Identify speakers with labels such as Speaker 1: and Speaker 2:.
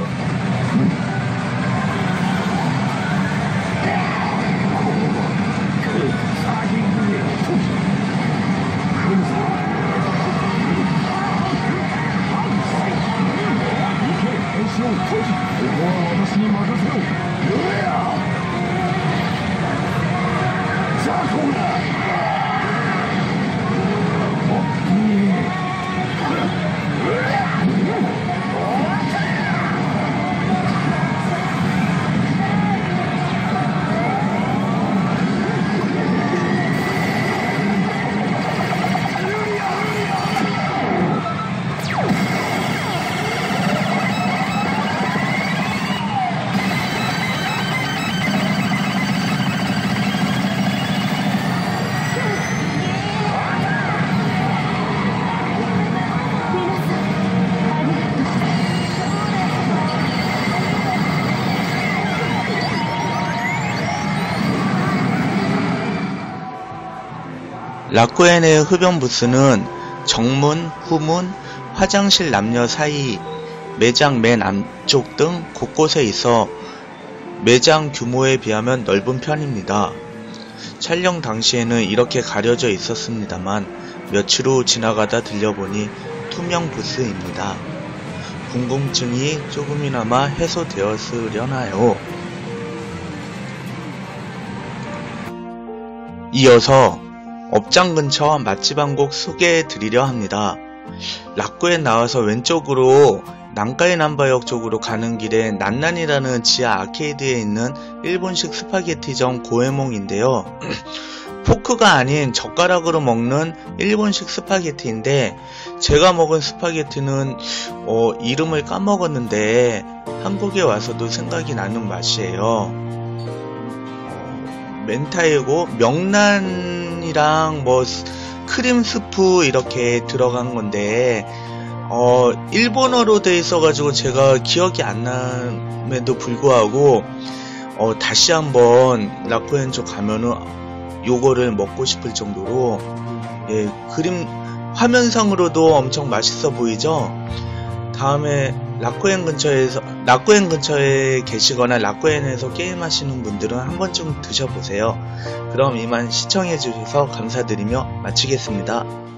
Speaker 1: 라쿠엔의 흡연 부스는 정문, 후문, 화장실 남녀 사이, 매장 맨 안쪽 등 곳곳에 있어 매장 규모에 비하면 넓은 편입니다. 촬영 당시에는 이렇게 가려져 있었습니다만 며칠 후 지나가다 들려보니 투명 부스입니다. 궁금증이 조금이나마 해소되었으려나요? 이어서 업장 근처 맛집 한 곡 소개해 드리려 합니다. 라쿠엔 나와서 왼쪽으로 난카이 남바역 쪽으로 가는 길에 난난이라는 지하 아케이드에 있는 일본식 스파게티점 고에몽인데요. 포크가 아닌 젓가락으로 먹는 일본식 스파게티인데 제가 먹은 스파게티는 이름을 까먹었는데 한국에 와서도 생각이 나는 맛이에요. 멘타이고 명란이랑 크림 스프 이렇게 들어간 건데 일본어로 돼 있어가지고 제가 기억이 안 남에도 불구하고 다시 한번 라쿠엔 쪽 가면은 요거를 먹고 싶을 정도로 그림 화면상으로도 엄청 맛있어 보이죠. 다음에 라쿠엔 근처에 계시거나 라쿠엔에서 게임하시는 분들은 한 번쯤 드셔보세요. 그럼 이만 시청해주셔서 감사드리며 마치겠습니다.